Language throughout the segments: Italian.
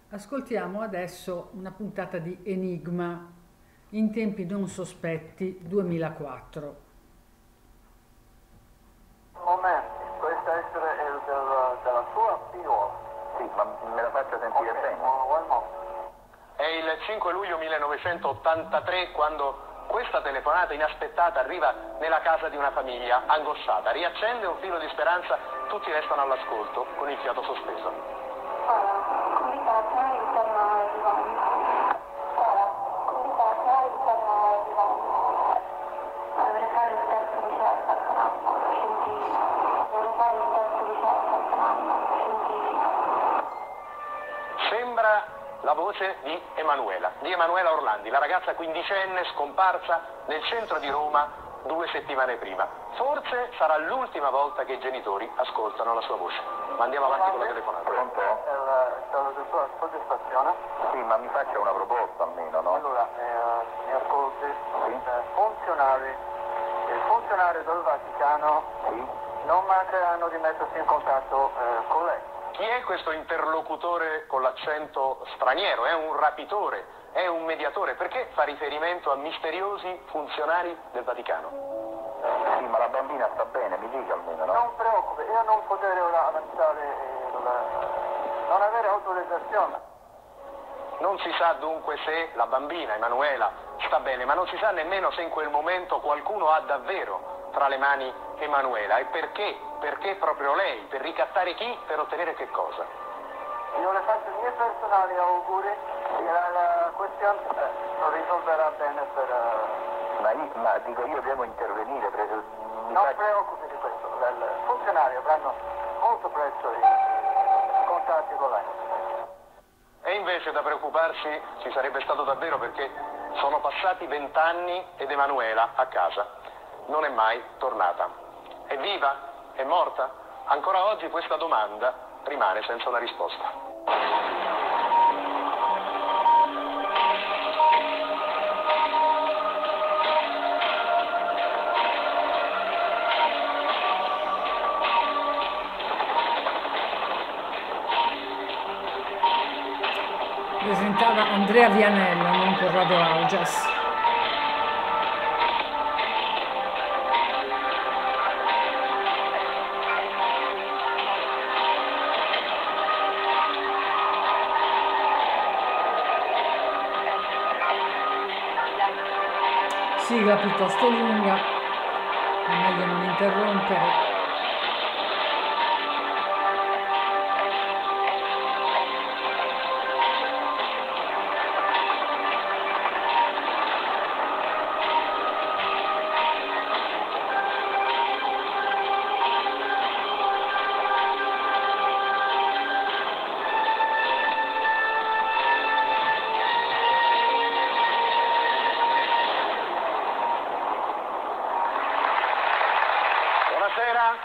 Ascoltiamo adesso una puntata di Enigma in tempi non sospetti 2004. Momenti, questa essere della sua figliola. Sì, ma me la faccia sentire bene. One moment. È il 5 luglio 1983 quando questa telefonata inaspettata arriva nella casa di una famiglia angosciata. Riaccende un filo di speranza, tutti restano all'ascolto con il fiato sospeso. Sembra la voce di Emanuela Orlandi, la ragazza quindicenne scomparsa nel centro di Roma 2 settimane prima. Forse sarà l'ultima volta che i genitori ascoltano la sua voce. Ma andiamo avanti con la telefonata. Pronto? È il stato di sua soddisfazione? Sì, ma mi faccia una proposta almeno, no? Allora, mi ascolti. Sì. Il funzionario del Vaticano Sì? non mancheranno di mettersi in contatto con lei. Chi è questo interlocutore con l'accento straniero? È un rapitore? È un mediatore? Perché fa riferimento a misteriosi funzionari del Vaticano? Sì, ma la bambina sta bene, mi dica almeno, no? Non preoccupi, io non potrei ora avanzare, non avere autorizzazione. Non si sa dunque se la bambina Emanuela sta bene, ma non si sa nemmeno se in quel momento qualcuno ha davvero tra le mani Emanuela. E perché? Perché proprio lei? Per ricattare chi? Per ottenere che cosa? Io le faccio i miei personali auguri e la questione lo risolverà bene Ma dico, io devo intervenire, Non preoccupi di questo, i funzionari avranno molto presto i contatti con lei. E invece da preoccuparsi ci sarebbe stato davvero, perché sono passati 20 anni ed Emanuela a casa non è mai tornata. È viva? È morta? Ancora oggi questa domanda rimane senza una risposta. Presentava Andrea Vianella, non Corrado Augias. Sigla piuttosto lunga, è meglio non interrompere. Buonasera.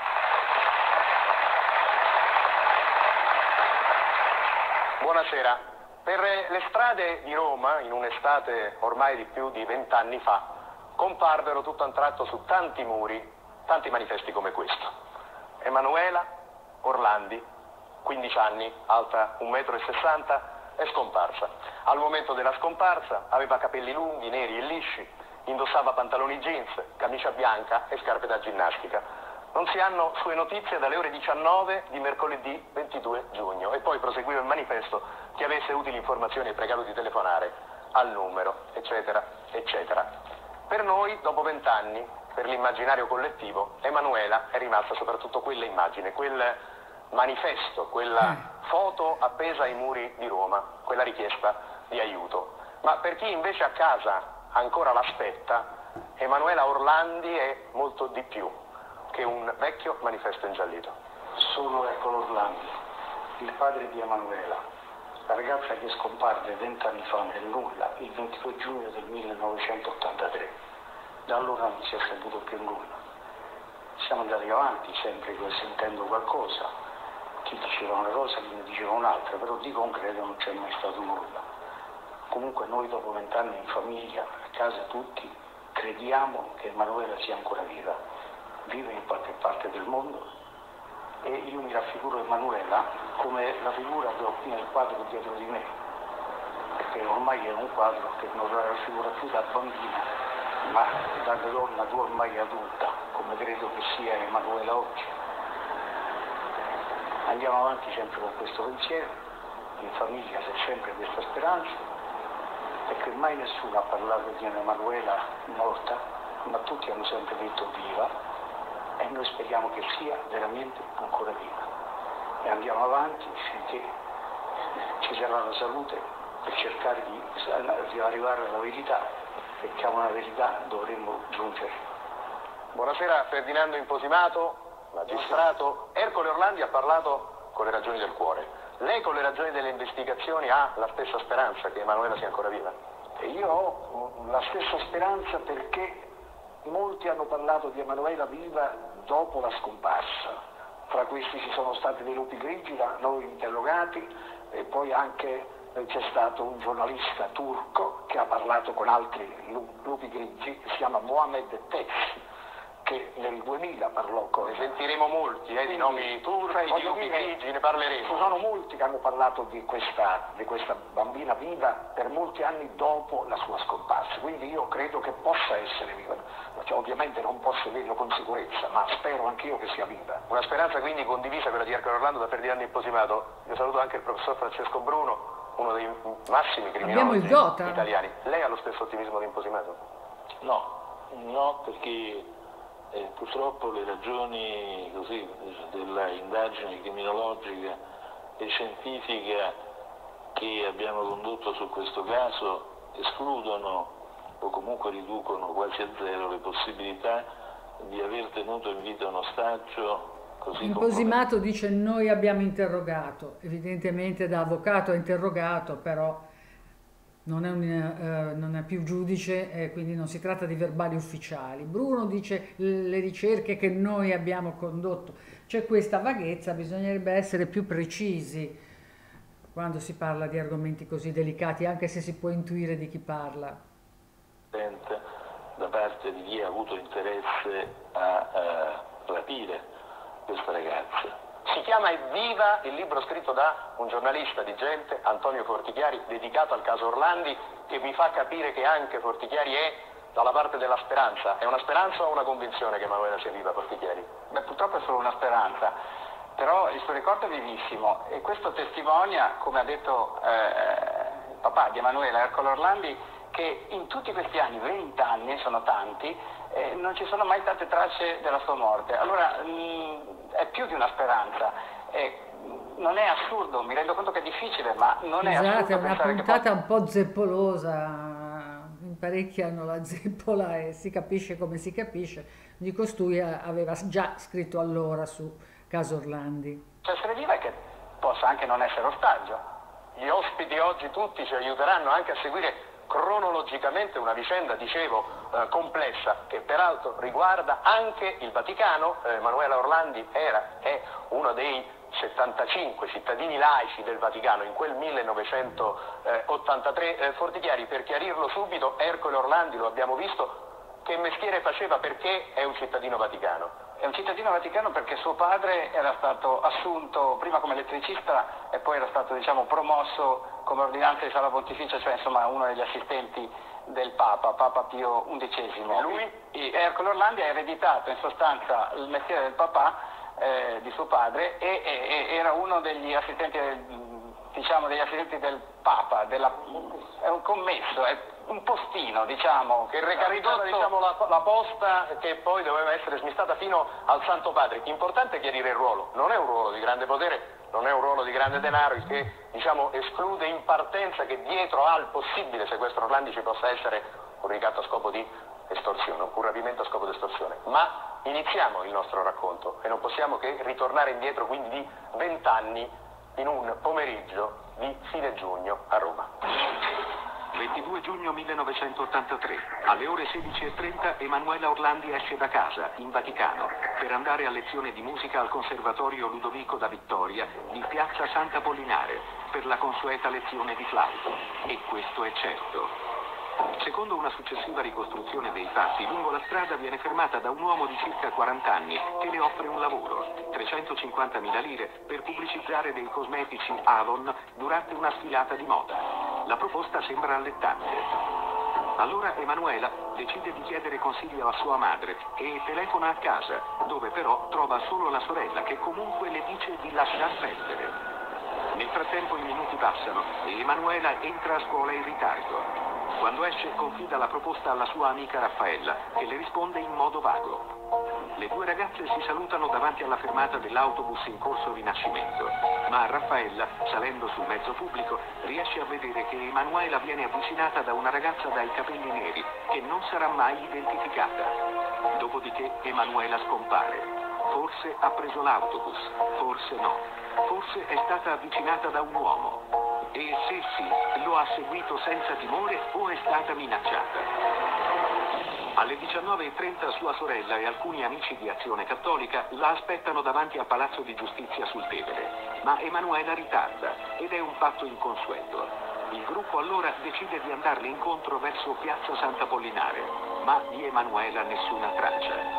Buonasera. Per le strade di Roma, in un'estate ormai di più di 20 anni fa, comparvero tutto a un tratto su tanti muri, tanti manifesti come questo. Emanuela Orlandi, 15 anni, alta 1,60 m, è scomparsa. Al momento della scomparsa aveva capelli lunghi, neri e lisci, indossava pantaloni jeans, camicia bianca e scarpe da ginnastica. Non si hanno sue notizie dalle ore 19 di mercoledì 22 giugno. E poi proseguiva il manifesto: chi avesse utili informazioni è pregato di telefonare al numero, eccetera, eccetera. Per noi, dopo 20 anni, per l'immaginario collettivo, Emanuela è rimasta soprattutto quella immagine, quel manifesto, quella foto appesa ai muri di Roma, quella richiesta di aiuto. Ma per chi invece a casa ancora l'aspetta, Emanuela Orlandi è molto di più che un vecchio manifesto ingiallito. Sono Ercole Orlandi, il padre di Emanuela, la ragazza che scomparve 20 anni fa nel nulla, il 22 giugno del 1983. Da allora non si è saputo più nulla. Siamo andati avanti sempre sentendo qualcosa, chi diceva una cosa, chi ne diceva un'altra, però di concreto non c'è mai stato nulla. Comunque noi dopo 20 anni in famiglia, a casa tutti, crediamo che Emanuela sia ancora viva. Vive in qualche parte del mondo e io mi raffiguro Emanuela come la figura che ho qui nel quadro dietro di me, perché ormai è un quadro che non la raffigura più da bambina, ma da donna ormai adulta, come credo che sia Emanuela oggi. Andiamo avanti sempre con questo pensiero, in famiglia c'è sempre questa speranza, perché mai nessuno ha parlato di Emanuela morta, ma tutti hanno sempre detto viva, e noi speriamo che sia veramente ancora viva. E andiamo avanti finché ci sarà la salute per cercare di arrivare alla verità, perché a una verità dovremmo giungere. Buonasera Ferdinando Imposimato, magistrato. Ercole Orlandi ha parlato con le ragioni del cuore. Lei con le ragioni delle investigazioni ha la stessa speranza che Emanuela sia ancora viva? E io ho la stessa speranza perché molti hanno parlato di Emanuela viva dopo la scomparsa. Fra questi ci sono stati dei lupi grigi da noi interrogati e poi anche c'è stato un giornalista turco che ha parlato con altri lupi grigi, si chiama Mohamed Tez, che nel 2000 parlò con... Ne sentiremo molti, di nomi turchi, di lupi grigi, ne parleremo. Ci sono molti che hanno parlato di questa bambina viva per molti anni dopo la sua scomparsa, quindi io credo che possa essere viva. Cioè, ovviamente non posso dirlo con sicurezza, ma spero anch'io che sia viva. Una speranza quindi condivisa, quella di Ercole Orlando, da Ferdinando Imposimato. Io saluto anche il professor Francesco Bruno, uno dei massimi criminologi italiani. Lei ha lo stesso ottimismo di Imposimato? No, perché purtroppo le ragioni così della indagine criminologica e scientifica che abbiamo condotto su questo caso escludono o comunque riducono quasi a zero le possibilità di aver tenuto in vita un ostaggio così. Imposimato dice: noi abbiamo interrogato, evidentemente da avvocato ha interrogato, però non è più giudice, quindi non si tratta di verbali ufficiali. Bruno dice: le ricerche che noi abbiamo condotto. C'è questa vaghezza, bisognerebbe essere più precisi quando si parla di argomenti così delicati, anche se si può intuire di chi parla. Da parte di chi ha avuto interesse a rapire questa ragazza. Si chiama Evviva, il libro scritto da un giornalista di Gente, Antonio Fortichiari, dedicato al caso Orlandi, che mi fa capire che anche Fortichiari è dalla parte della speranza. È una speranza o una convinzione che Emanuela sia viva, Fortichiari? Beh, purtroppo è solo una speranza, però il suo ricordo è vivissimo e questo testimonia, come ha detto il papà di Emanuela, Ercole Orlandi, che in tutti questi anni, 20 anni, sono tanti, non ci sono mai state tracce della sua morte. Allora è più di una speranza, non è assurdo, mi rendo conto che è difficile, ma non è assurdo. Scusate, è una puntata un po' zeppolosa, in parecchi hanno la zeppola e si capisce come si capisce. Di costui aveva già scritto allora su caso Orlandi. Cioè, essere viva è che possa anche non essere ostaggio. Gli ospiti oggi tutti ci aiuteranno anche a seguire cronologicamente una vicenda, dicevo, complessa, che peraltro riguarda anche il Vaticano. Emanuela Orlandi è uno dei 75 cittadini laici del Vaticano in quel 1983. Fortichiari, per chiarirlo subito, Ercole Orlandi, lo abbiamo visto, che mestiere faceva, perché è un cittadino vaticano? È un cittadino vaticano perché suo padre era stato assunto prima come elettricista e poi era stato, diciamo, promosso come ordinante di Sala Pontificia, cioè insomma uno degli assistenti del Papa Pio XI. E lui? Ercole Orlandi ha ereditato in sostanza il mestiere del papà, di suo padre, e era uno degli assistenti del Papa, è un commesso, è un postino, diciamo, che recapitava, diciamo, la posta che poi doveva essere smistata fino al Santo Padre. Importante chiarire il ruolo, non è un ruolo di grande potere, non è un ruolo di grande denaro, il che, diciamo, esclude in partenza che dietro al possibile sequestro Orlandi ci possa essere un ricatto a scopo di estorsione, un rapimento a scopo di estorsione. Ma iniziamo il nostro racconto e non possiamo che ritornare indietro, quindi di 20 anni, in un pomeriggio di fine giugno a Roma. 22 giugno 1983, alle ore 16:30 Emanuela Orlandi esce da casa, in Vaticano, per andare a lezione di musica al Conservatorio Ludovico da Vittoria di Piazza Sant'Apollinare, per la consueta lezione di flauto. E questo è certo. Secondo una successiva ricostruzione dei fatti, lungo la strada viene fermata da un uomo di circa 40 anni che le offre un lavoro, 350.000 lire, per pubblicizzare dei cosmetici Avon durante una sfilata di moda. La proposta sembra allettante. Allora Emanuela decide di chiedere consiglio a sua madre e telefona a casa, dove però trova solo la sorella che comunque le dice di lasciar perdere. Nel frattempo i minuti passano e Emanuela entra a scuola in ritardo. Quando esce confida la proposta alla sua amica Raffaella, che le risponde in modo vago. Le due ragazze si salutano davanti alla fermata dell'autobus in corso Rinascimento, ma Raffaella, salendo sul mezzo pubblico, riesce a vedere che Emanuela viene avvicinata da una ragazza dai capelli neri, che non sarà mai identificata. Dopodiché Emanuela scompare. Forse ha preso l'autobus, forse no. Forse è stata avvicinata da un uomo. E se sì, lo ha seguito senza timore o è stata minacciata? Alle 19:30 sua sorella e alcuni amici di Azione Cattolica la aspettano davanti al Palazzo di Giustizia sul Tevere, ma Emanuela ritarda ed è un fatto inconsueto. Il gruppo allora decide di andarle incontro verso Piazza Sant'Apollinare, ma di Emanuela nessuna traccia.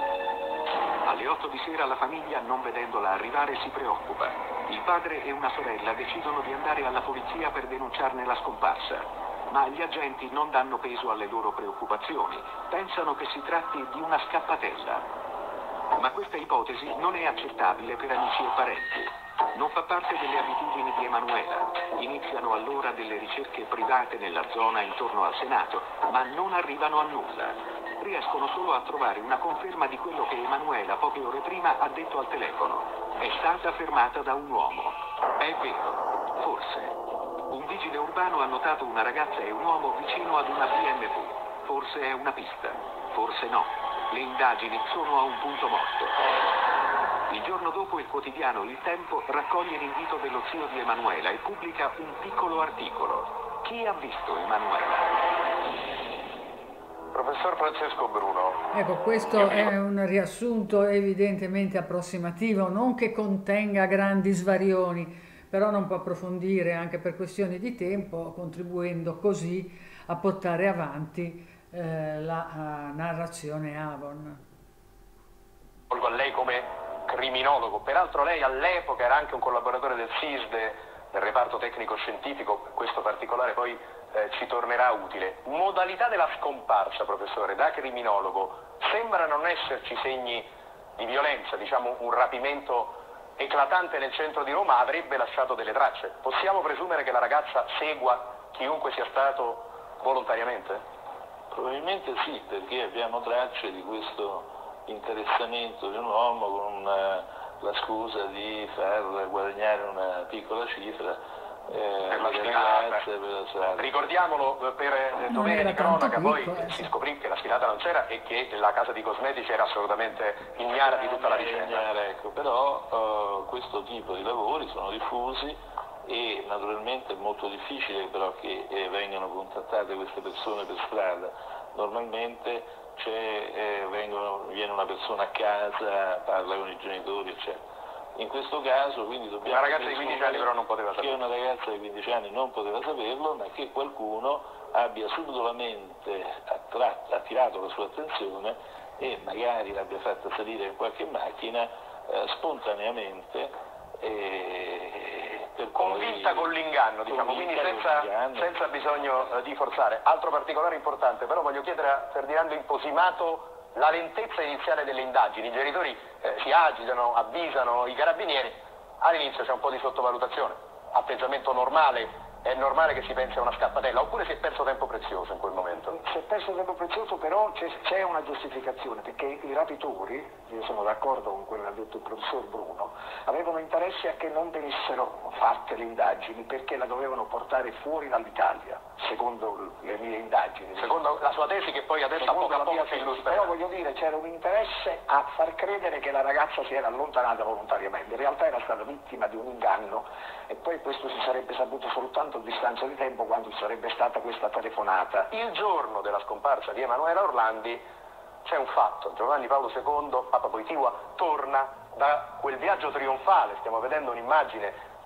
Alle 8 di sera la famiglia, non vedendola arrivare, si preoccupa. Il padre e una sorella decidono di andare alla polizia per denunciarne la scomparsa. Ma gli agenti non danno peso alle loro preoccupazioni, pensano che si tratti di una scappatella. Ma questa ipotesi non è accettabile per amici e parenti. Non fa parte delle abitudini di Emanuela. Iniziano allora delle ricerche private nella zona intorno al Senato, ma non arrivano a nulla. Riescono solo a trovare una conferma di quello che Emanuela poche ore prima ha detto al telefono. È stata fermata da un uomo. È vero, forse. Un vigile urbano ha notato una ragazza e un uomo vicino ad una BMW. Forse è una pista, forse no. Le indagini sono a un punto morto. Il giorno dopo il quotidiano Il Tempo raccoglie l'invito dello zio di Emanuela e pubblica un piccolo articolo. Chi ha visto Emanuela? Professor Francesco Bruno. Ecco, questo è un riassunto evidentemente approssimativo, non che contenga grandi svarioni, però non può approfondire anche per questioni di tempo, contribuendo così a portare avanti la narrazione Avon. Volgo a lei come criminologo, peraltro lei all'epoca era anche un collaboratore del SISDE, del reparto tecnico-scientifico, questo particolare poi ci tornerà utile. Modalità della scomparsa, professore, da criminologo, sembra non esserci segni di violenza, diciamo un rapimento eclatante nel centro di Roma, avrebbe lasciato delle tracce. Possiamo presumere che la ragazza segua chiunque sia stato volontariamente? Probabilmente sì, perché abbiamo tracce di questo interessamento di un uomo con la scusa di far guadagnare una piccola cifra per la sfilata. Ricordiamolo per dovere di cronaca, poi si scoprì che la sfilata non c'era e che la casa di cosmetici era assolutamente ignara di tutta la vicenda. Ecco, però questo tipo di lavori sono diffusi e naturalmente è molto difficile però che vengano contattate queste persone per strada. Normalmente viene una persona a casa, parla con i genitori, eccetera. In questo caso quindi dobbiamo... Una ragazza di 15 anni però non poteva saperlo. Che una ragazza di 15 anni non poteva saperlo, ma che qualcuno abbia subdolamente attirato la sua attenzione e magari l'abbia fatta salire in qualche macchina spontaneamente. Convinta con l'inganno, diciamo, quindi senza bisogno di forzare. Altro particolare importante, però voglio chiedere a Ferdinando Imposimato la lentezza iniziale delle indagini. I genitori si agitano, avvisano i carabinieri, all'inizio c'è un po' di sottovalutazione, atteggiamento normale, è normale che si pensi a una scappatella, oppure si è perso tempo prezioso in quel momento? Si è perso tempo prezioso, però c'è una giustificazione, perché i rapitori, io sono d'accordo con quello che ha detto il professor Bruno, avevano interesse a che non venissero fatte le indagini, perché la dovevano portare fuori dall'Italia, secondo le mie indagini. Secondo la sua tesi, che poi adesso a poco a poco si illustra. Però voglio dire, c'era un interesse a far credere che la ragazza si era allontanata volontariamente, in realtà era stata vittima di un inganno e poi questo si sarebbe saputo soltanto a distanza di tempo quando ci sarebbe stata questa telefonata. Il giorno della scomparsa di Emanuela Orlandi c'è un fatto: Giovanni Paolo II, Papa Wojtyła, torna da quel viaggio trionfale, stiamo vedendo un'immagine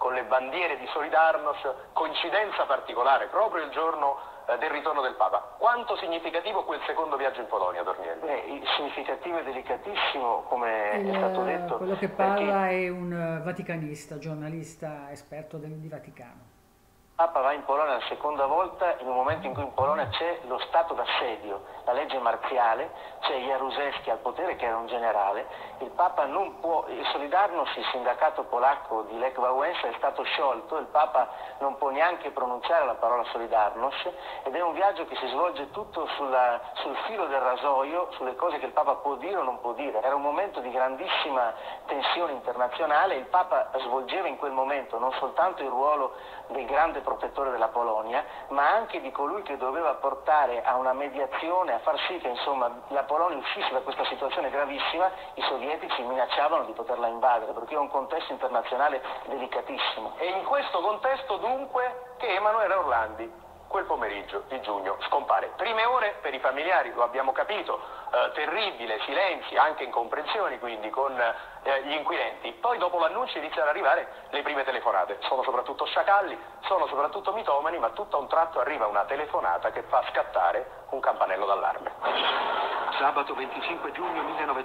con le bandiere di Solidarnosc, coincidenza particolare, proprio il giorno del ritorno del Papa. Quanto significativo quel secondo viaggio in Polonia, Tornielli? Significativo e delicatissimo, come è stato detto. Quello che parla è un vaticanista, giornalista esperto di Vaticano. Il Papa va in Polonia la seconda volta in un momento in cui in Polonia c'è lo stato d'assedio, la legge marziale, c'è Jaruzelski al potere che era un generale, il Papa non può, il Solidarnosc, il sindacato polacco di Lech Wałęsa, è stato sciolto, il Papa non può neanche pronunciare la parola Solidarnosc ed è un viaggio che si svolge tutto sul filo del rasoio, sulle cose che il Papa può dire o non può dire. Era un momento di grandissima tensione internazionale, il Papa svolgeva in quel momento non soltanto il ruolo del grande protettore della Polonia, ma anche di colui che doveva portare a una mediazione, a far sì che insomma la Polonia uscisse da questa situazione gravissima. I sovietici minacciavano di poterla invadere, perché è un contesto internazionale delicatissimo. E in questo contesto dunque che Emanuele Orlandi quel pomeriggio di giugno scompare. Prime ore per i familiari, lo abbiamo capito, terribile, silenzi, anche incomprensioni quindi con gli inquirenti. Poi dopo l'annuncio iniziano ad arrivare le prime telefonate. Sono soprattutto sciacalli, sono soprattutto mitomani, ma tutto a un tratto arriva una telefonata che fa scattare un campanello d'allarme. Sabato 25 giugno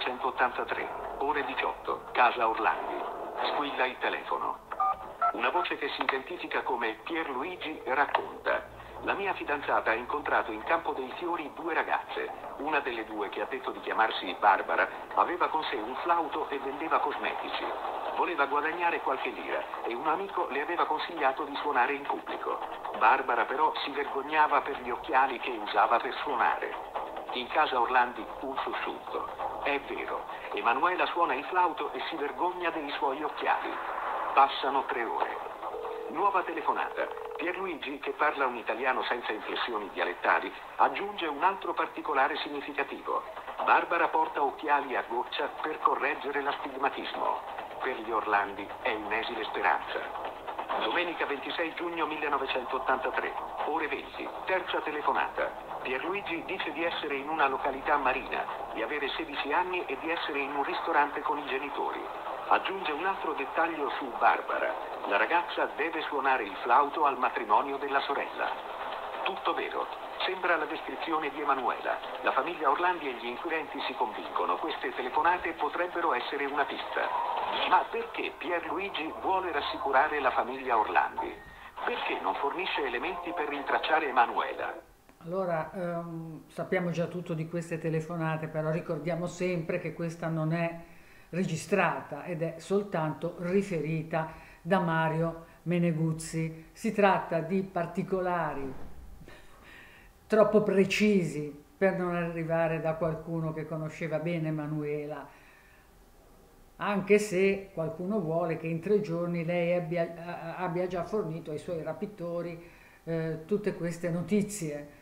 1983, ore 18, casa Orlandi. Squilla il telefono. Una voce che si identifica come Pierluigi racconta: la mia fidanzata ha incontrato in Campo dei Fiori due ragazze. Una delle due, che ha detto di chiamarsi Barbara, aveva con sé un flauto e vendeva cosmetici. Voleva guadagnare qualche lira e un amico le aveva consigliato di suonare in pubblico. Barbara però si vergognava per gli occhiali che usava per suonare. In casa Orlandi un sussulto. È vero, Emanuela suona il flauto e si vergogna dei suoi occhiali. Passano 3 ore. Nuova telefonata. Pierluigi, che parla un italiano senza inflessioni dialettali, aggiunge un altro particolare significativo. Barbara porta occhiali a goccia per correggere l'astigmatismo. Per gli Orlandi è un'esile speranza. Domenica 26 giugno 1983, ore 20, terza telefonata. Pierluigi dice di essere in una località marina, di avere 16 anni e di essere in un ristorante con i genitori. Aggiunge un altro dettaglio su Barbara. La ragazza deve suonare il flauto al matrimonio della sorella. Tutto vero. Sembra la descrizione di Emanuela. La famiglia Orlandi e gli inquirenti si convincono. Queste telefonate potrebbero essere una pista. Ma perché Pierluigi vuole rassicurare la famiglia Orlandi? Perché non fornisce elementi per rintracciare Emanuela? Allora, sappiamo già tutto di queste telefonate, però ricordiamo sempre che questa non è registrata ed è soltanto riferita da Mario Meneguzzi. Si tratta di particolari troppo precisi per non arrivare da qualcuno che conosceva bene Emanuela, anche se qualcuno vuole che in 3 giorni lei abbia già fornito ai suoi rapitori tutte queste notizie.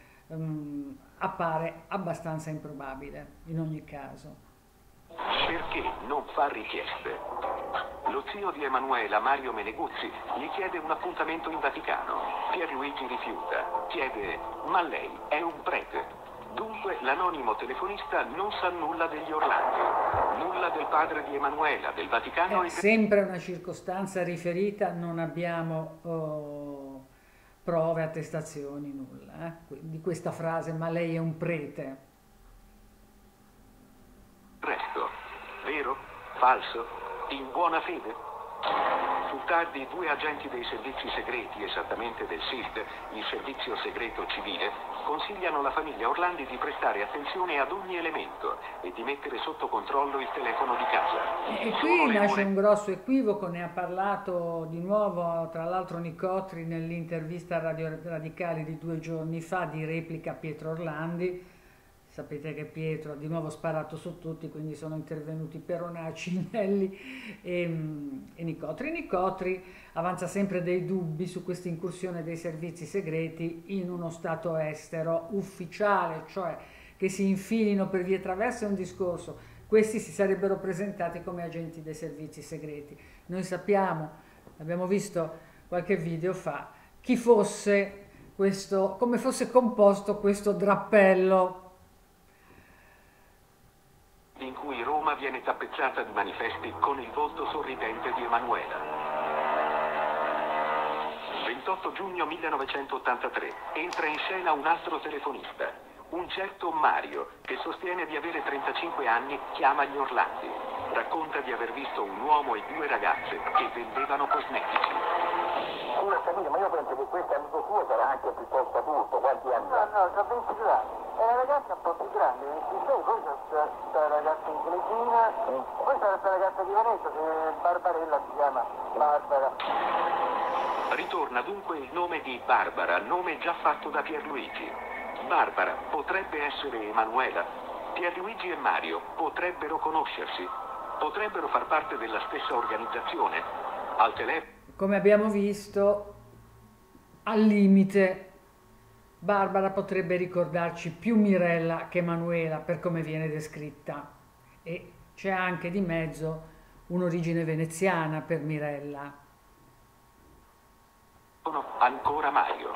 Appare abbastanza improbabile in ogni caso. Perché non fa richieste? Lo zio di Emanuela, Mario Meneguzzi, gli chiede un appuntamento in Vaticano. Pierluigi rifiuta. Chiede: ma lei è un prete. Dunque l'anonimo telefonista non sa nulla degli Orlandi, nulla del padre di Emanuela, del Vaticano. È sempre una circostanza riferita, non abbiamo prove, attestazioni, nulla di questa frase, ma lei è un prete. Resto. Vero? Falso? In buona fede? Più tardi 2 agenti dei servizi segreti, esattamente del SILT, il servizio segreto civile, consigliano alla famiglia Orlandi di prestare attenzione ad ogni elemento e di mettere sotto controllo il telefono di casa. E qui nasce un grosso equivoco, ne ha parlato di nuovo tra l'altro Nicotri nell'intervista a Radio Radicali di 2 giorni fa, di replica Pietro Orlandi. Sapete che Pietro ha di nuovo sparato su tutti, quindi sono intervenuti Peronacci, Nelli e Nicotri. Nicotri avanza sempre dei dubbi su questa incursione dei servizi segreti in uno stato estero ufficiale, cioè che si infilino per vie traverse, un discorso. Questi si sarebbero presentati come agenti dei servizi segreti. Noi sappiamo, abbiamo visto qualche video fa, chi fosse questo, come fosse composto questo drappello. In cui Roma viene tappezzata di manifesti con il volto sorridente di Emanuela. 28 giugno 1983 entra in scena un altro telefonista, un certo Mario, che sostiene di avere 35 anni, chiama gli Orlandi. Racconta di aver visto un uomo e due ragazze che vendevano cosmetici. Sì, ho capito, ma io penso che questo amico suo sarà anche piuttosto adulto, quanti anni ha? No, ho 22 anni. È una ragazza un po' più grande, 26, poi c'è questa ragazza inglesina, poi c'è questa ragazza di Veneto che è Barbarella, si chiama Barbara. Ritorna dunque il nome di Barbara, nome già fatto da Pierluigi. Barbara potrebbe essere Emanuela. Pierluigi e Mario potrebbero conoscersi, potrebbero far parte della stessa organizzazione. Al telefono. Come abbiamo visto, al limite Barbara potrebbe ricordarci più Mirella che Emanuela per come viene descritta, e c'è anche di mezzo un'origine veneziana per Mirella. Ancora Mario.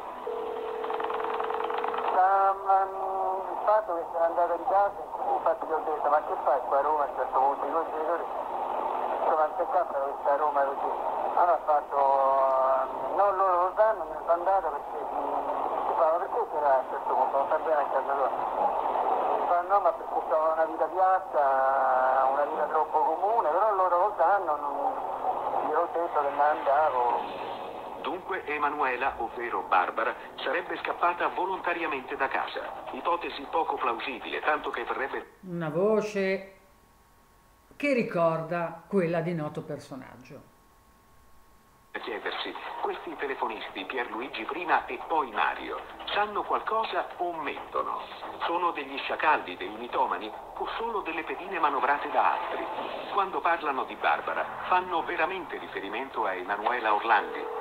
Il fatto che sono andata di casa, infatti gli ho detto, ma che fai qua a Roma a un certo punto? I tuoi genitori sono anteccapano questa a Roma così. Allora ha fatto, non loro lo sanno, me ne sono andato perché si fa, ma perché c'era a un certo punto, non sta bene a casa tua? Mi fa no, ma perché ho una vita piatta, una vita troppo comune, però loro lo sanno, io ho detto che me ne andavo. Dunque Emanuela, ovvero Barbara, sarebbe scappata volontariamente da casa. Ipotesi poco plausibile, tanto che verrebbe Una voce che ricorda quella di noto personaggio. a chiedersi, questi telefonisti, Pierluigi prima e poi Mario, sanno qualcosa o mentono? Sono degli sciacalli, dei mitomani o solo delle pedine manovrate da altri? Quando parlano di Barbara, fanno veramente riferimento a Emanuela Orlandi?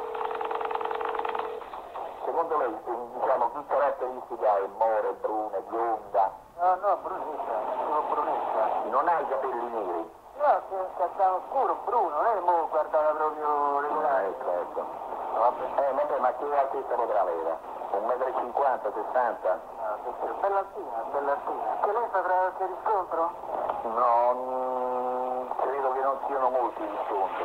Secondo lei, diciamo, che caratteristiche ha? È more, bruna, bionda? No, brunetta, sono brunetta. Non ha i capelli neri? No, che sta scuro, bruno, non è mo guardare proprio regolare. Ecco. Vabbè, ma che altezza potrà avere? 1,50 m, 60? No, bella altina, bella altina. Che lei saprà qualche riscontro? No, credo che non siano molti riscontri.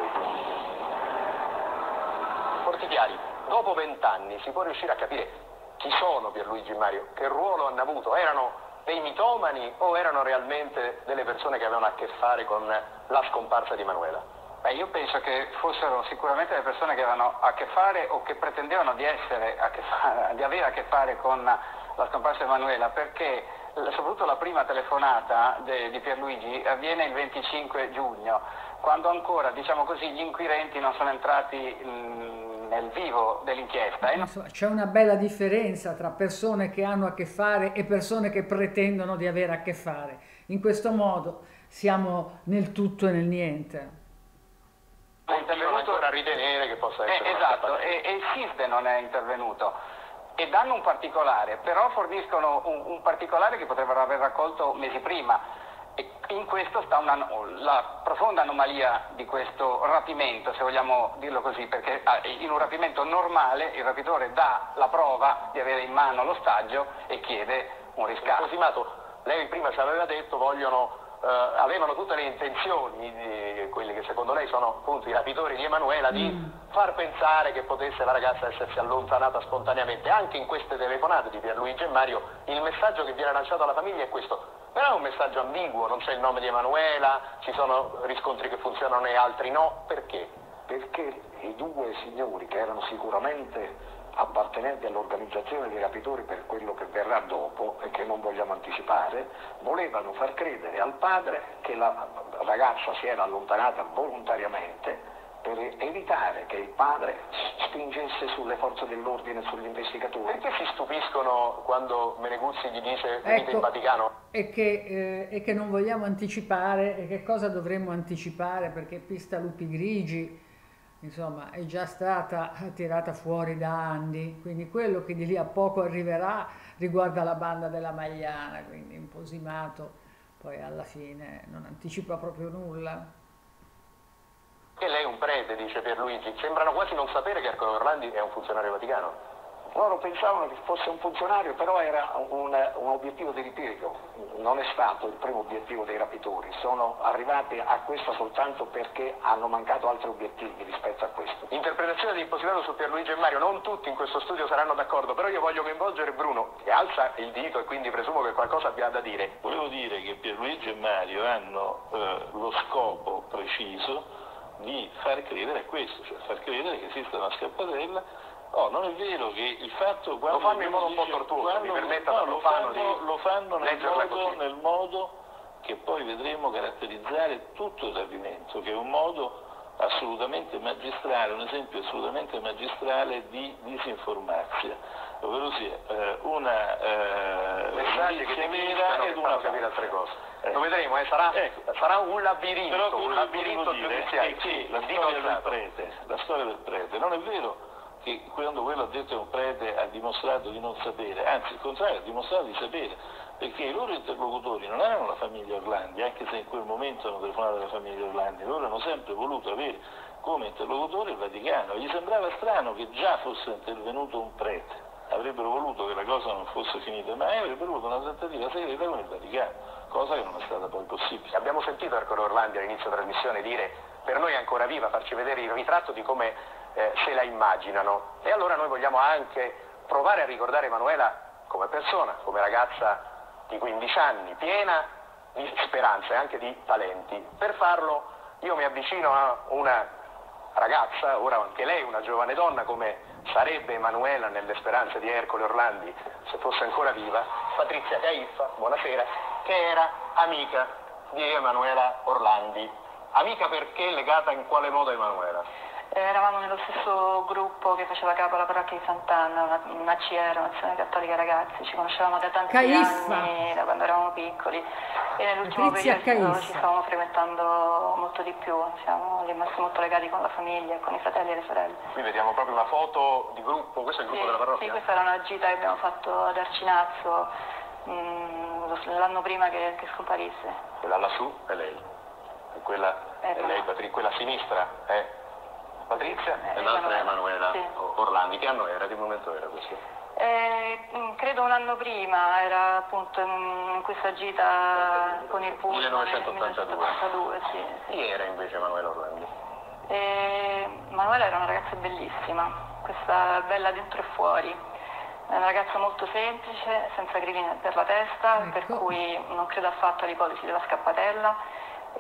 Fortichiari, dopo 20 anni si può riuscire a capire chi sono Pierluigi e Mario? Che ruolo hanno avuto? Erano dei mitomani o erano realmente delle persone che avevano a che fare con la scomparsa di Emanuela? Io penso che fossero sicuramente le persone che avevano a che fare o che pretendevano di avere a che fare con la scomparsa di Emanuela, perché soprattutto la prima telefonata di Pierluigi avviene il 25 giugno, quando ancora, diciamo così, gli inquirenti non sono entrati nel vivo dell'inchiesta. Insomma, c'è una bella differenza tra persone che hanno a che fare e persone che pretendono di avere a che fare. In questo modo siamo nel tutto e nel niente. È intervenuto ancora a ritenere che possa essere esatto, e il SISDE non è intervenuto, e danno un particolare, però forniscono un particolare che potrebbero aver raccolto mesi prima, e in questo sta la profonda anomalia di questo rapimento, se vogliamo dirlo così, perché in un rapimento normale il rapitore dà la prova di avere in mano l'ostaggio e chiede un riscatto. Cosimato, lei prima ci aveva detto avevano tutte le intenzioni, quelli che secondo lei sono appunto i rapitori di Emanuela, di far pensare che potesse la ragazza essersi allontanata spontaneamente. Anche in queste telefonate di Pierluigi e Mario il messaggio che viene lanciato alla famiglia è questo, però è un messaggio ambiguo, non c'è il nome di Emanuela, ci sono riscontri che funzionano e altri no. Perché? Perché i due signori, che erano sicuramente appartenenti all'organizzazione dei rapitori per quello che verrà dopo e che non vogliamo anticipare, volevano far credere al padre che la ragazza si era allontanata volontariamente per evitare che il padre spingesse sulle forze dell'ordine e sugli investigatori. Perché si stupiscono quando Meneguzzi gli dice venite in Vaticano? E che non vogliamo anticipare, e che cosa dovremmo anticipare, perché Pista Lupi Grigi, insomma, è già stata tirata fuori da anni, quindi quello che di lì a poco arriverà riguarda la banda della Magliana, quindi imposimato poi alla fine non anticipa proprio nulla. Che lei è un prete, dice Pierluigi, sembrano quasi non sapere che Ercole Orlandi è un funzionario vaticano. Loro pensavano che fosse un funzionario, però era un obiettivo di ripiego, non è stato il primo obiettivo dei rapitori, sono arrivati a questo soltanto perché hanno mancato altri obiettivi rispetto a questo. Interpretazione di Impossibile su Pierluigi e Mario, non tutti in questo studio saranno d'accordo, però io voglio coinvolgere Bruno, che alza il dito e quindi presumo che qualcosa abbia da dire. Volevo dire che Pierluigi e Mario hanno lo scopo preciso di far credere a questo, cioè far credere che esiste una scappatella. Oh, non è vero che il fatto quando lo fanno in modo un po' tortuoso, mi permetta da profano lo fanno leggerla nel modo che poi vedremo caratterizzare tutto il rapimento, che è un modo assolutamente magistrale, un esempio assolutamente magistrale di disinformazia, ovvero sia una messaggi che ti vera ed una capire altre cose. Lo vedremo, sarà un labirinto giudiziario. È che la storia del prete, non è vero che quando quello ha detto che un prete ha dimostrato di non sapere, anzi il contrario, ha dimostrato di sapere, perché i loro interlocutori non erano la famiglia Orlandi, anche se in quel momento hanno telefonato alla famiglia Orlandi, loro hanno sempre voluto avere come interlocutore il Vaticano, gli sembrava strano che già fosse intervenuto un prete, avrebbero voluto che la cosa non fosse finita mai, avrebbero voluto una trattativa segreta con il Vaticano, cosa che non è stata poi possibile. Abbiamo sentito Ercole Orlandi all'inizio della trasmissione dire per noi è ancora viva, farci vedere il ritratto di come se la immaginano, e allora noi vogliamo anche provare a ricordare Emanuela come persona, come ragazza di 15 anni, piena di speranze e anche di talenti. Per farlo io mi avvicino a una ragazza, ora anche lei una giovane donna, come sarebbe Emanuela nelle speranze di Ercole Orlandi se fosse ancora viva, Patrizia Caiffa, buonasera, che era amica di Emanuela Orlandi. Amica perché legata in quale modo a Emanuela? Eravamo nello stesso gruppo che faceva capo alla parrocchia di Sant'Anna, una CR, un'azione cattolica ragazzi, ci conoscevamo da tanti anni, da quando eravamo piccoli, e nell'ultimo periodo ci stavamo frequentando molto di più, siamo rimasti molto legati con la famiglia, con i fratelli e le sorelle. Qui vediamo proprio una foto di gruppo, questo è il gruppo della parrocchia? Sì, questa era una gita che abbiamo fatto ad Arcinazzo l'anno prima che scomparisse. Quella lassù è lei, e quella è lei, quella a sinistra è Patrizia e l'altra è Emanuela Orlandi. Che anno era? Che momento era questo? Credo un anno prima, era appunto in questa gita con il Pullman 1982. Sì. Chi era invece Emanuela Orlandi? Emanuela era una ragazza bellissima, questa bella dentro e fuori, è una ragazza molto semplice, senza grilli per la testa, per cui non credo affatto all'ipotesi della scappatella.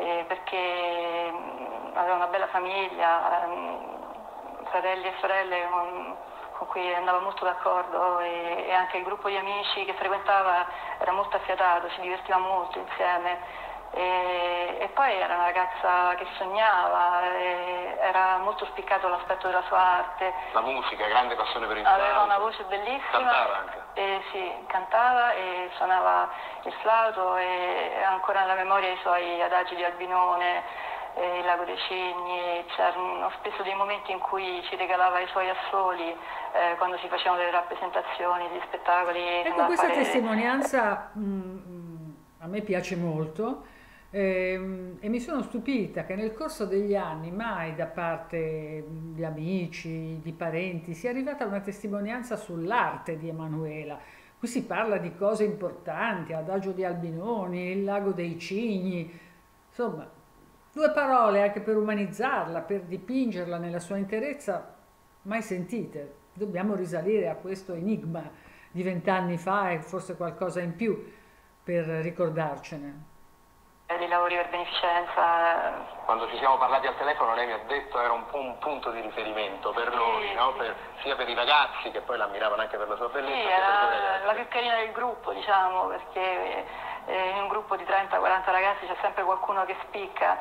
Perché aveva una bella famiglia, fratelli e sorelle con cui andava molto d'accordo, e anche il gruppo di amici che frequentava era molto affiatato, si divertiva molto insieme, e poi era una ragazza che sognava, era molto spiccato l'aspetto della sua arte. La musica, grande passione per il flauto. Aveva una voce bellissima. Cantava anche? Sì, cantava e suonava il flauto, e ancora nella memoria i suoi adagi di Albinone, il Lago dei Cigni. C'erano spesso dei momenti in cui ci regalava i suoi assoli quando si facevano delle rappresentazioni, degli spettacoli. Ecco, questa testimonianza a me piace molto. E mi sono stupita che nel corso degli anni mai da parte di amici, di parenti, sia arrivata una testimonianza sull'arte di Emanuela. Qui si parla di cose importanti, Adagio di Albinoni, il Lago dei Cigni, insomma, due parole anche per umanizzarla, per dipingerla nella sua interezza, mai sentite. Dobbiamo risalire a questo enigma di 20 anni fa e forse qualcosa in più per ricordarcene. Dei lavori per beneficenza. Quando ci siamo parlati al telefono lei mi ha detto era un po' un punto di riferimento per noi, no? Sia per i ragazzi che poi l'ammiravano anche per la sua bellezza. Sì, era la più carina del gruppo, diciamo, perché in un gruppo di 30-40 ragazzi c'è sempre qualcuno che spicca,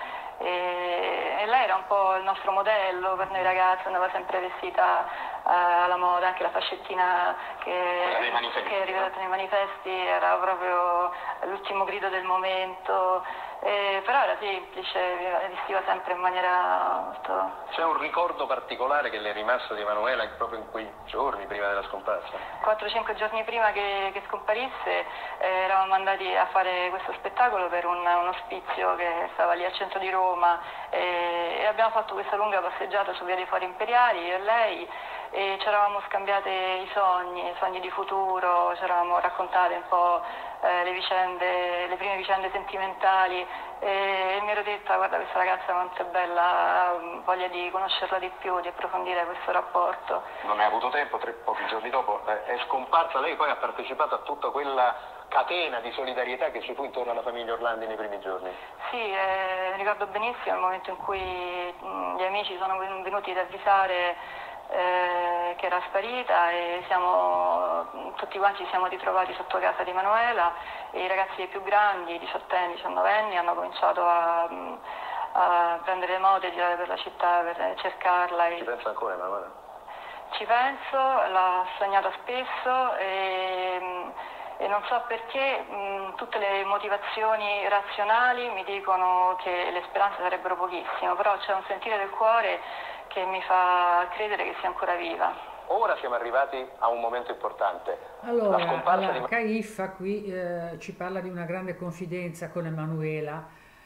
e lei era un po' il nostro modello per noi ragazzi, andava sempre vestita alla moda, anche la fascettina che è rivelata nei manifesti era proprio l'ultimo grido del momento, però era semplice, vestiva sempre in maniera molto... C'è un ricordo particolare che le è rimasto di Emanuela proprio in quei giorni prima della scomparsa? 4-5 giorni prima che scomparisse eravamo andati a fare questo spettacolo per un ospizio che stava lì al centro di Roma, e abbiamo fatto questa lunga passeggiata su via dei Fori Imperiali, io e lei, e ci eravamo scambiate i sogni di futuro, ci eravamo raccontate un po' le prime vicende sentimentali e mi ero detta: guarda, questa ragazza quanto è bella, voglia di conoscerla di più, di approfondire questo rapporto. Non hai avuto tempo, pochi giorni dopo è scomparsa. Lei poi ha partecipato a tutta quella catena di solidarietà che ci fu intorno alla famiglia Orlandi nei primi giorni. Sì, ricordo benissimo il momento in cui gli amici sono venuti ad avvisare che era sparita e tutti quanti ci siamo ritrovati sotto casa di Emanuela e i ragazzi più grandi, 18enni, 19enni, hanno cominciato a prendere le moto e girare per la città per cercarla. Ci pensa ancora Emanuela? Ci penso, l'ho sognata spesso e non so perché tutte le motivazioni razionali mi dicono che le speranze sarebbero pochissime, però c'è un sentire del cuore che mi fa credere che sia ancora viva. Ora siamo arrivati a un momento importante. Allora, la Caiffa qui ci parla di una grande confidenza con Emanuela,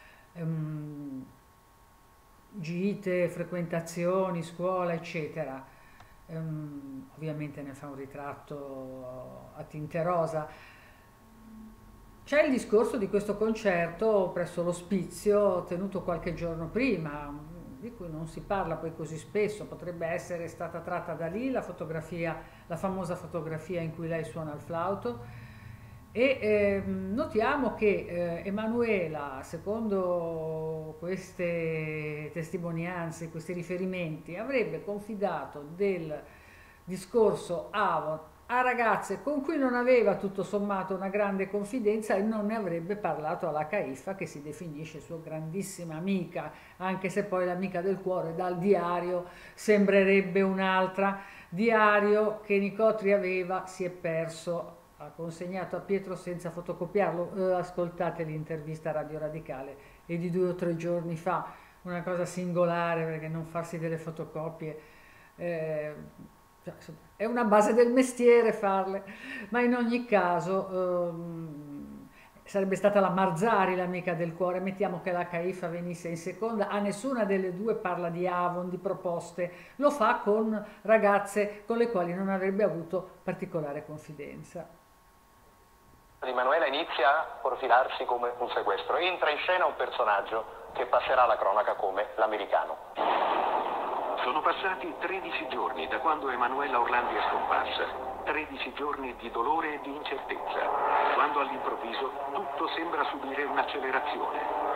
gite, frequentazioni, scuola, eccetera. Ovviamente ne fa un ritratto a tinte rosa. C'è il discorso di questo concerto presso l'ospizio tenuto qualche giorno prima, di cui non si parla poi così spesso. Potrebbe essere stata tratta da lì la fotografia, la famosa fotografia in cui lei suona il flauto, e notiamo che Emanuela, secondo queste testimonianze, questi riferimenti, avrebbe confidato del discorso Avon a ragazze con cui non aveva tutto sommato una grande confidenza e non ne avrebbe parlato alla Caiffa, che si definisce sua grandissima amica, anche se poi l'amica del cuore dal diario sembrerebbe un'altra. Diario che Nicotri aveva, si è perso, ha consegnato a Pietro senza fotocopiarlo. Ascoltate l'intervista a Radio Radicale, è di 2 o 3 giorni fa, una cosa singolare, perché non farsi delle fotocopie è una base del mestiere farle, ma in ogni caso sarebbe stata la Marzari l'amica del cuore. Mettiamo che la Caiffa venisse in seconda, a nessuna delle due parla di Avon, di proposte, lo fa con ragazze con le quali non avrebbe avuto particolare confidenza. Emanuela inizia a profilarsi come un sequestro, entra in scena un personaggio che passerà alla cronaca come l'americano. Sono passati 13 giorni da quando Emanuela Orlandi è scomparsa, 13 giorni di dolore e di incertezza, quando all'improvviso tutto sembra subire un'accelerazione.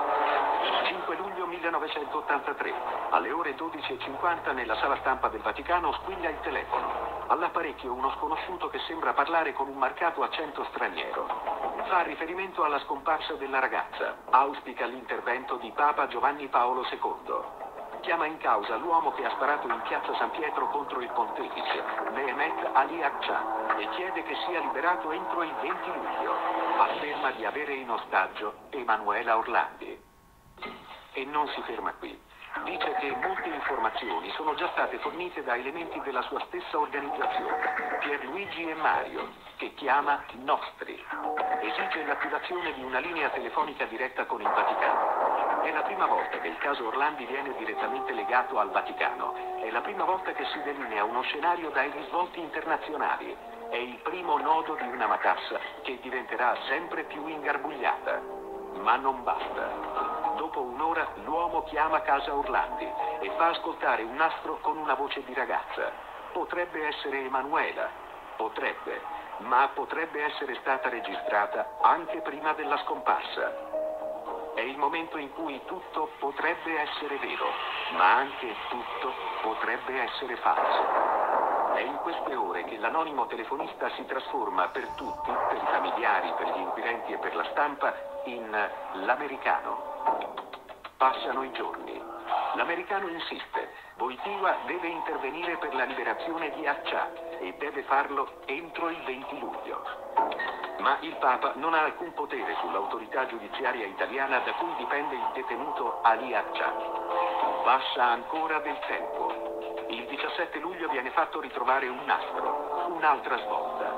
5 luglio 1983, alle ore 12:50 nella sala stampa del Vaticano squilla il telefono. All'apparecchio uno sconosciuto che sembra parlare con un marcato accento straniero. Fa riferimento alla scomparsa della ragazza, auspica l'intervento di Papa Giovanni Paolo II. Chiama in causa l'uomo che ha sparato in piazza San Pietro contro il pontefice, Mehmet Ali Akçaa, e chiede che sia liberato entro il 20 luglio. Afferma di avere in ostaggio Emanuela Orlandi. E non si ferma qui. Dice che molte informazioni sono già state fornite da elementi della sua stessa organizzazione, Pierluigi e Mario, che chiama Nostri. Esige l'attivazione di una linea telefonica diretta con il Vaticano. È la prima volta che il caso Orlandi viene direttamente legato al Vaticano. È la prima volta che si delinea uno scenario dai risvolti internazionali. È il primo nodo di una matassa che diventerà sempre più ingarbugliata. Ma non basta. Dopo un'ora l'uomo chiama casa Orlandi e fa ascoltare un nastro con una voce di ragazza. Potrebbe essere Emanuela, potrebbe, ma potrebbe essere stata registrata anche prima della scomparsa. È il momento in cui tutto potrebbe essere vero, ma anche tutto potrebbe essere falso. È in queste ore che l'anonimo telefonista si trasforma per tutti, per i familiari, per gli inquirenti e per la stampa, in l'americano. Passano i giorni. L'americano insiste. Wojtyła deve intervenire per la liberazione di Akçaa e deve farlo entro il 20 luglio. Ma il Papa non ha alcun potere sull'autorità giudiziaria italiana da cui dipende il detenuto Ali Akçaa. Passa ancora del tempo. Il 17 luglio viene fatto ritrovare un nastro, un'altra svolta.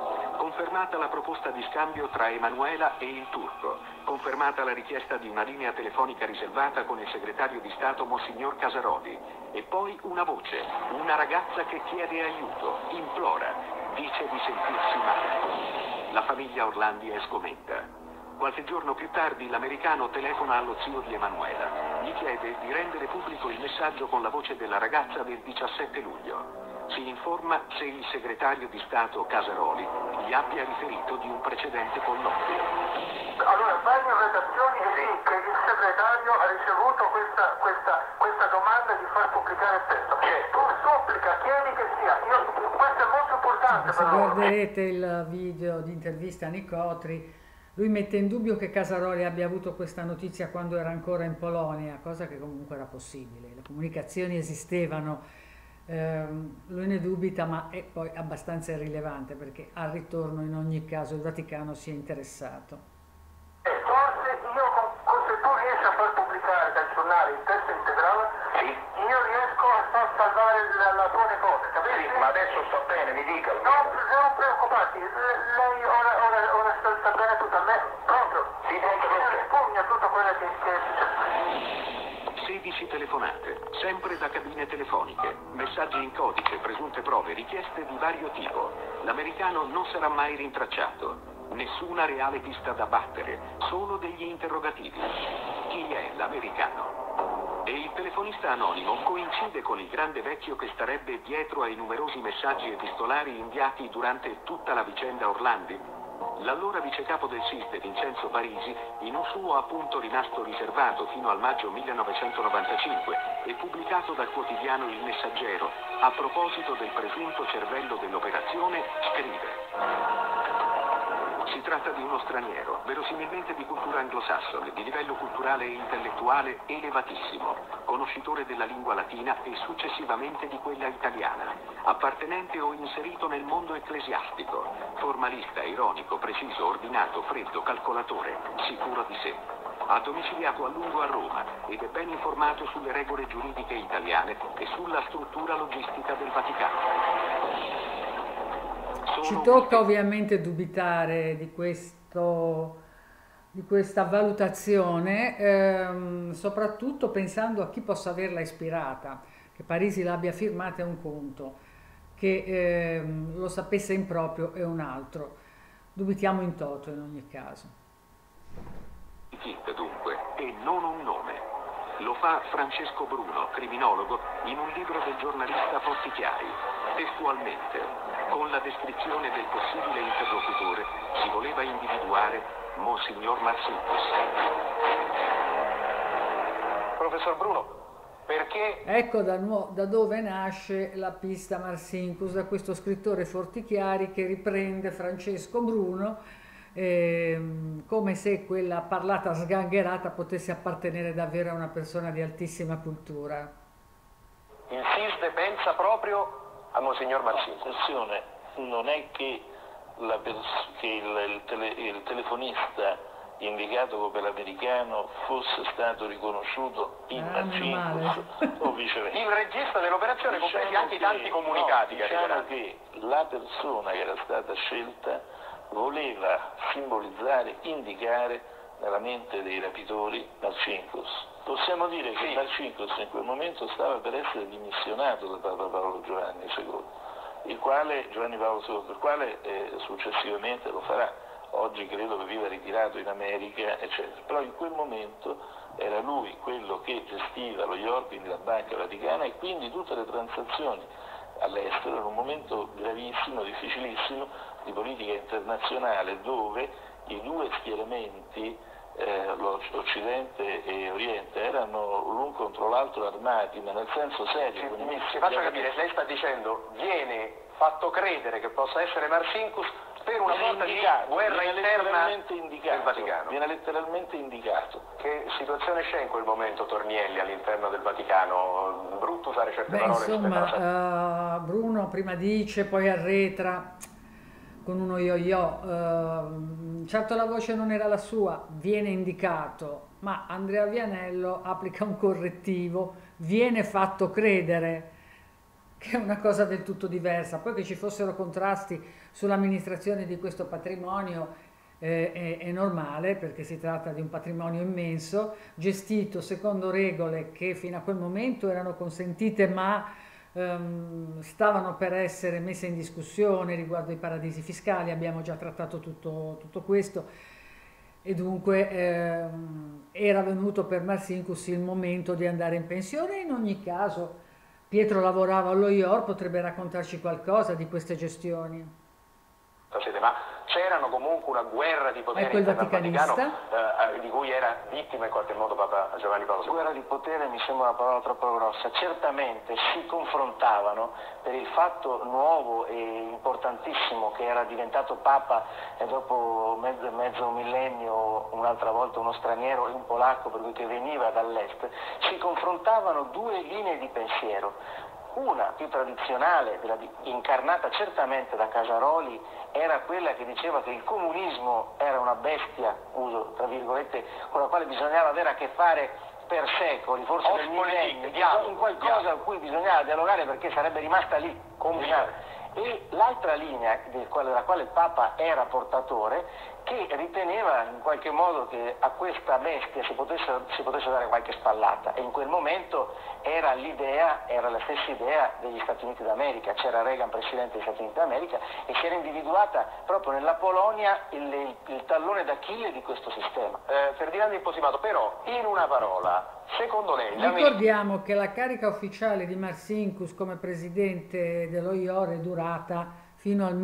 Confermata la proposta di scambio tra Emanuela e il turco. Confermata la richiesta di una linea telefonica riservata con il segretario di Stato Monsignor Casaroli. E poi una voce, una ragazza che chiede aiuto, implora, dice di sentirsi male. La famiglia Orlandi è sgomenta. Qualche giorno più tardi l'americano telefona allo zio di Emanuela. Gli chiede di rendere pubblico il messaggio con la voce della ragazza del 17 luglio. Si informa se il segretario di Stato Casaroli gli abbia riferito di un precedente colloquio. Allora, vai in redazione e sì che il segretario ha ricevuto questa domanda di far pubblicare il testo. Tu supplica, chiedi che sia. Questo è molto importante. Se guarderete il video di intervista a Nicotri, lui mette in dubbio che Casaroli abbia avuto questa notizia quando era ancora in Polonia, cosa che comunque era possibile. Le comunicazioni esistevano. Lui ne dubita, ma è poi abbastanza irrilevante perché al ritorno in ogni caso il Vaticano si è interessato. Forse se tu riesci a far pubblicare dal giornale il testo integrale, sì, io riesco a far salvare la tua nipote, capisci? Sì, ma adesso sto bene, mi dica. Non preoccuparti, lei ora sta bene tutto a me, pronto? Sì, pronto, pronto. Spugna tutto quello che è successo. 16 telefonate, sempre da cabine telefoniche, messaggi in codice, presunte prove, richieste di vario tipo. L'americano non sarà mai rintracciato. Nessuna reale pista da battere, solo degli interrogativi. Chi è l'americano? E il telefonista anonimo coincide con il grande vecchio che starebbe dietro ai numerosi messaggi epistolari inviati durante tutta la vicenda Orlandi? L'allora vicecapo del SISDE, Vincenzo Parisi, in un suo appunto rimasto riservato fino al maggio 1995 e pubblicato dal quotidiano Il Messaggero, a proposito del presunto cervello dell'operazione, scrive: si tratta di uno straniero, verosimilmente di cultura anglosassone, di livello culturale e intellettuale elevatissimo, conoscitore della lingua latina e successivamente di quella italiana, appartenente o inserito nel mondo ecclesiastico, formalista, ironico, preciso, ordinato, freddo, calcolatore, sicuro di sé. Ha domiciliato a lungo a Roma ed è ben informato sulle regole giuridiche italiane e sulla struttura logistica del Vaticano. Ci tocca ovviamente dubitare di questa valutazione, soprattutto pensando a chi possa averla ispirata. Che Parisi l'abbia firmata è un conto, che lo sapesse in proprio è un altro. Dubitiamo in toto in ogni caso. Dunque, e non un nome. Lo fa Francesco Bruno, criminologo, in un libro del giornalista Fortichiari. Testualmente, con la descrizione del possibile interlocutore, si voleva individuare Monsignor Marsinkus. Professor Bruno, perché... Ecco da dove nasce la pista Marsinkus, da questo scrittore Fortichiari che riprende Francesco Bruno, come se quella parlata sgangherata potesse appartenere davvero a una persona di altissima cultura. Il SISDE pensa proprio a Monsignor Marsinkus. Attenzione, non è che, il telefonista indicato come l'americano fosse stato riconosciuto in Marsinkus o viceversa. Il regista dell'operazione, compresi anche i tanti comunicati che diciamo che la persona che era stata scelta voleva simbolizzare, indicare nella mente dei rapitori Marsinkus. Possiamo dire che Marsinkus in quel momento stava per essere dimissionato da Papa Paolo Giovanni II, il quale successivamente lo farà. Oggi credo che viva ritirato in America, eccetera. Però in quel momento era lui quello che gestiva gli ordini della Banca Vaticana e quindi tutte le transazioni all'estero, in un momento gravissimo, difficilissimo di politica internazionale, dove i due schieramenti, Occidente e Oriente, erano l'un contro l'altro armati, ma nel senso serio. Si faccia capire, lei sta dicendo viene fatto credere che possa essere Marsinkus per una sorta di guerra interna del Vaticano. Viene letteralmente indicato. Che situazione c'è in quel momento Tornielli all'interno del Vaticano? Brutto usare certe parole. Insomma, Bruno prima dice, poi arretra con uno yo-yo. Certo la voce non era la sua, viene indicato, ma Andrea Vianello applica un correttivo, viene fatto credere. che è una cosa del tutto diversa. Poi che ci fossero contrasti sull'amministrazione di questo patrimonio è normale, perché si tratta di un patrimonio immenso, gestito secondo regole che fino a quel momento erano consentite, ma stavano per essere messe in discussione riguardo ai paradisi fiscali. Abbiamo già trattato tutto questo, e dunque era venuto per Marcinkus il momento di andare in pensione. In ogni caso Pietro lavorava allo IOR, potrebbe raccontarci qualcosa di queste gestioni. Ma c'erano comunque una guerra di potere Ecco il Vaticano vaticanista. di cui era vittima in qualche modo Papa Giovanni Paolo II. Guerra di potere mi sembra una parola troppo grossa. Certamente si confrontavano per il fatto nuovo e importantissimo che era diventato Papa, e dopo mezzo millennio un'altra volta uno straniero e un polacco, per cui che veniva dall'est. Si confrontavano due linee di pensiero. Una più tradizionale, incarnata certamente da Casaroli, era quella che diceva che il comunismo era una bestia, uso tra virgolette, con la quale bisognava avere a che fare per secoli, forse per millenni, in qualcosa a cui bisognava dialogare perché sarebbe rimasta lì, comunale. E l'altra linea della quale il Papa era portatore, che riteneva in qualche modo che a questa bestia si potesse dare qualche spallata, e in quel momento era la stessa idea degli Stati Uniti d'America. C'era Reagan presidente degli Stati Uniti d'America e si era individuata proprio nella Polonia il tallone d'Achille di questo sistema. Ferdinando Imposimato, però in una parola, secondo lei... Ricordiamo che la carica ufficiale di Marcinkus come presidente dello IOR è durata fino al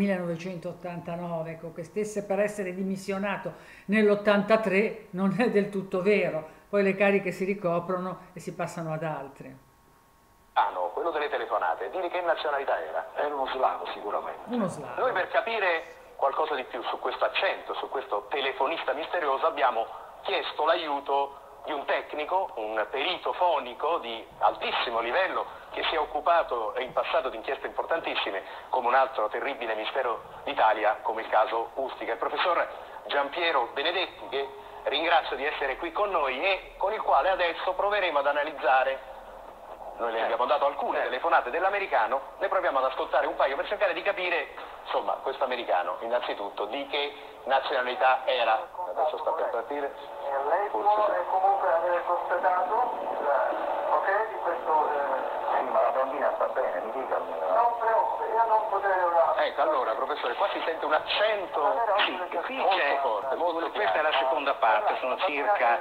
1989, ecco, che stesse per essere dimissionato nell'83 non è del tutto vero, poi le cariche si ricoprono e si passano ad altre. Ah no, quello delle telefonate, di che nazionalità era? Era uno slavo sicuramente. Uno slavo. Noi per capire qualcosa di più su questo accento, su questo telefonista misterioso, abbiamo chiesto l'aiuto di un tecnico, un perito fonico di altissimo livello, che si è occupato in passato di inchieste importantissime, come un altro terribile mistero d'Italia, come il caso Ustica, il professor Giampiero Benedetti, che ringrazio di essere qui con noi e con il quale adesso proveremo ad analizzare. Noi le abbiamo dato alcune telefonate dell'americano, ne proviamo ad ascoltare un paio per cercare di capire, insomma, questo americano innanzitutto di che nazionalità era. Adesso sta per partire. Lei può comunque aver constatato di questo... Sì, ma la bambina sta bene, mi dica. Non preoccupi, io non potevo... Ecco, allora, professore, qua si sente un accento Qui molto c'è, forte, molto questa è la seconda parte, sono circa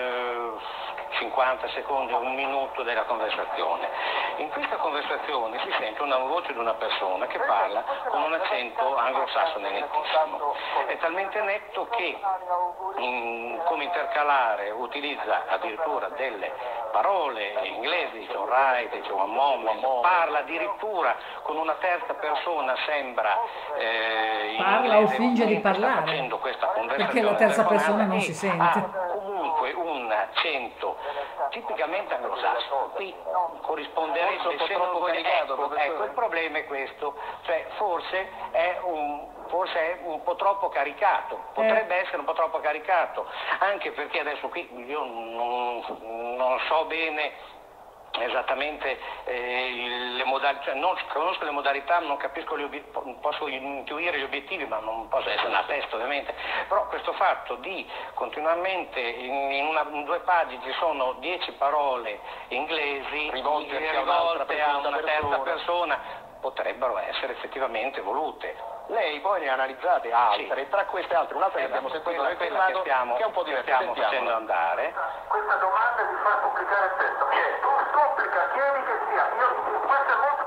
50 secondi, un minuto della conversazione. In questa conversazione si sente una voce di una persona che parla con un accento anglosassone nettissimo. È talmente netto che come intercalare utilizza addirittura delle parole inglesi, dice alright, dice one moment, parla addirittura con una terza persona, sembra parla o finge di parlare, facendo questa conversazione perché la terza persona non si sente. Ha comunque un accento tipicamente anglosassone. Qui corrisponderebbe se non ecco, il problema è questo, cioè forse è un po' troppo caricato, potrebbe essere un po' troppo caricato, anche perché adesso qui io non so bene esattamente le modalità, cioè non conosco le modalità, non capisco posso intuire gli obiettivi, ma non posso essere una testa ovviamente, però questo fatto di continuamente in due pagine ci sono 10 parole inglesi rivolte a una terza persona, potrebbero essere effettivamente volute. Lei poi ne ha analizzate altre, Sì. Tra queste altre, un'altra che abbiamo sentito nel filmato, che è un po' diversa. Stiamo facendo andare. Questa domanda di far pubblicare il testo. Tu supplica, chiedi che sia. Questo è molto...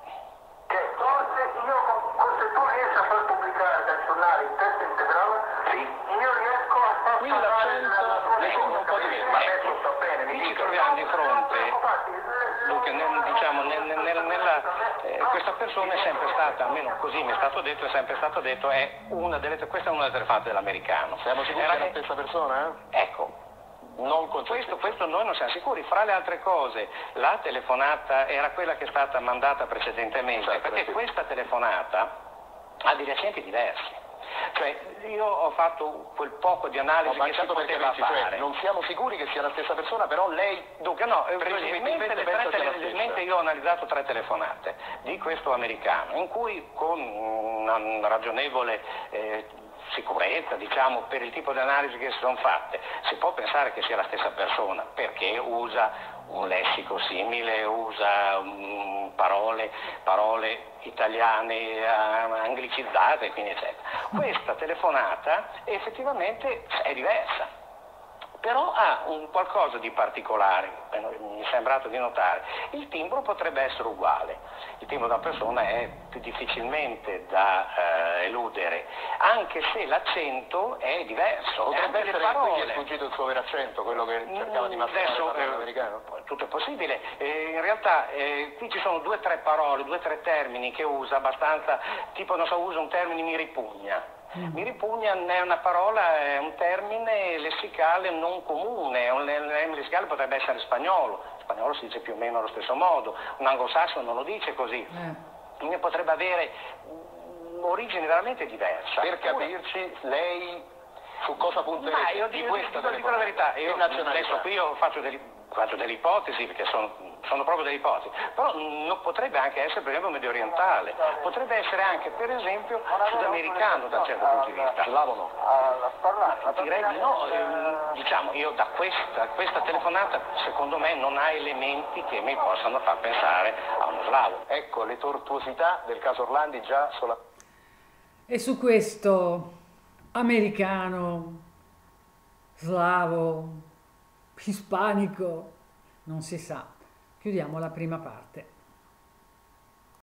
se tu riesci a far pubblicare dal giornale in testo integrale, io riesco a far Qui l'accento le sembra un po' diverso. Sta bene, Qui ci troviamo di fronte, dunque, questa persona è sempre stata, almeno così mi è stato detto, questa è una delle telefonate dell'americano. Siamo sicuri che è la stessa persona? Ecco. Questo noi non siamo sicuri. Fra le altre cose, la telefonata era quella che è stata mandata precedentemente, perché questa telefonata ha degli accenti diversi. Cioè, io ho fatto quel poco di analisi che si poteva fare. Non siamo sicuri che sia la stessa persona, però lei... Dunque no, presumibilmente io ho analizzato 3 telefonate di questo americano, in cui con una ragionevole sicurezza, diciamo, per il tipo di analisi che si sono fatte, si può pensare che sia la stessa persona, perché usa un lessico simile, usa parole italiane anglicizzate, quindi eccetera. Questa telefonata effettivamente è diversa, però ha un qualcosa di particolare, mi è sembrato di notare. Il timbro potrebbe essere uguale, il timbro da persona è più difficilmente da eludere, anche se l'accento è diverso. Potrebbe essere che qui è sfuggito il suo vero accento, quello che cercava di mascherare l'americano? Tutto è possibile. In realtà qui ci sono 2 o 3 parole, 2 o 3 termini che usa abbastanza, tipo non so, usa un termine mi ripugna. Mi ripugna è una parola, è un termine lessicale non comune, un termine lessicale potrebbe essere spagnolo si dice più o meno allo stesso modo, un anglosassone non lo dice così, quindi potrebbe avere origine veramente diversa. Per capirci, lei su cosa punterebbe? Io dico la verità, io adesso qui io faccio delle ipotesi, perché sono proprio delle ipotesi, però non potrebbe anche essere per esempio medio orientale, potrebbe essere anche per esempio sudamericano da un certo punto di vista. Slavo no? Direi di no, diciamo io da questa telefonata secondo me non ha elementi che mi possano far pensare a uno slavo. Ecco le tortuosità del caso Orlandi già E su questo americano, slavo, ispanico, non si sa. Chiudiamo la prima parte.